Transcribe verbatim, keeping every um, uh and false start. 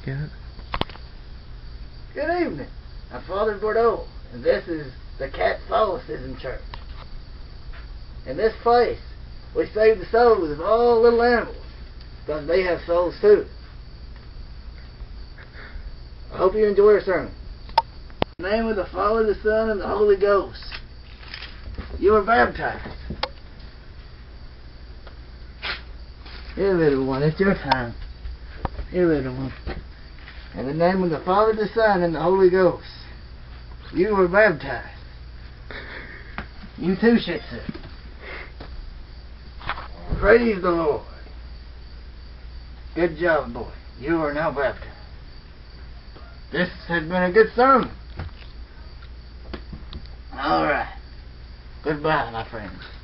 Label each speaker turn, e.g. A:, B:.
A: cat.
B: Good evening. I'm Father Bordeaux, and this is the Catholicism Church. In this place, we save the souls of all little animals, because they have souls too. I hope you enjoy your sermon. In the name of the Father, the Son, and the Holy Ghost, you are baptized. Here, little one, it's your time. Here, little one. In the name of the Father, the Son, and the Holy Ghost, you were baptized. You too, Shih Tzu. Praise the Lord. Good job, boy. You are now baptized. This has been a good sermon. All right. Goodbye, my friends.